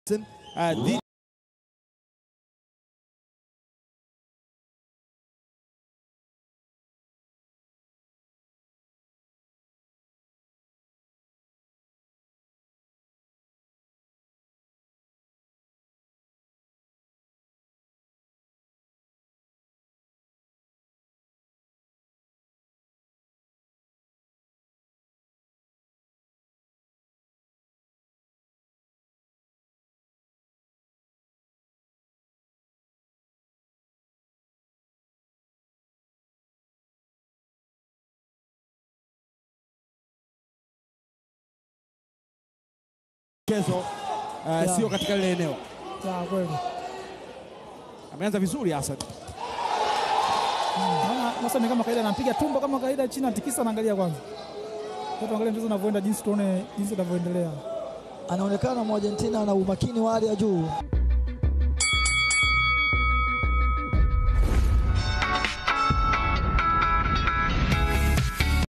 Kezo sio katika ile eneo. Kweli. Ameanza vizuri Hassan. Sasa ni kama kaida anapiga tumbo kama kaida chini atikisa anaangalia kwanza. Tuangalie mchezo unavyoenda jinsi tuone jinsi unavyoendelea. Anaonekana Argentina ana umakini wa hali ya juu.